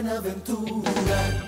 Buenaventura.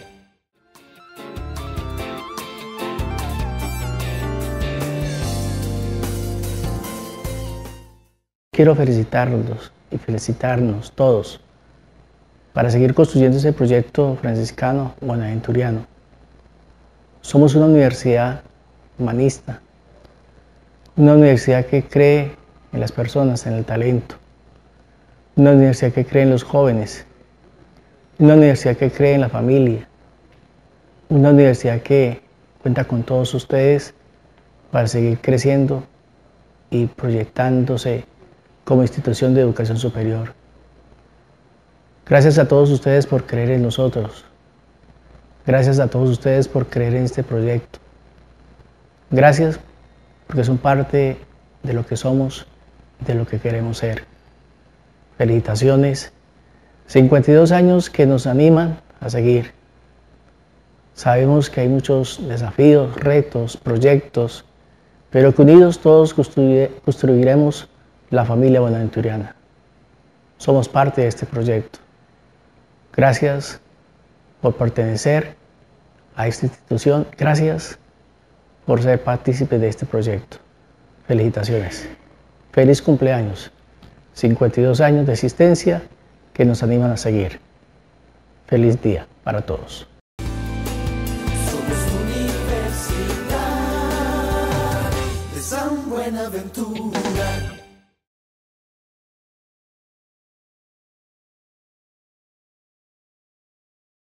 Quiero felicitarlos y felicitarnos todos para seguir construyendo ese proyecto franciscano buenaventuriano. Somos una universidad humanista, una universidad que cree en las personas, en el talento, una universidad que cree en los jóvenes, una universidad que cree en la familia, una universidad que cuenta con todos ustedes para seguir creciendo y proyectándose como institución de educación superior. Gracias a todos ustedes por creer en nosotros. Gracias a todos ustedes por creer en este proyecto. Gracias porque son parte de lo que somos y de lo que queremos ser. Felicitaciones. 52 años que nos animan a seguir. Sabemos que hay muchos desafíos, retos, proyectos, pero que unidos todos construiremos la familia buenaventuriana. Somos parte de este proyecto. Gracias por pertenecer a esta institución. Gracias por ser partícipes de este proyecto. Felicitaciones. Feliz cumpleaños. 52 años de existencia que nos animan a seguir. Feliz día para todos. Somos Universidad de San Buenaventura.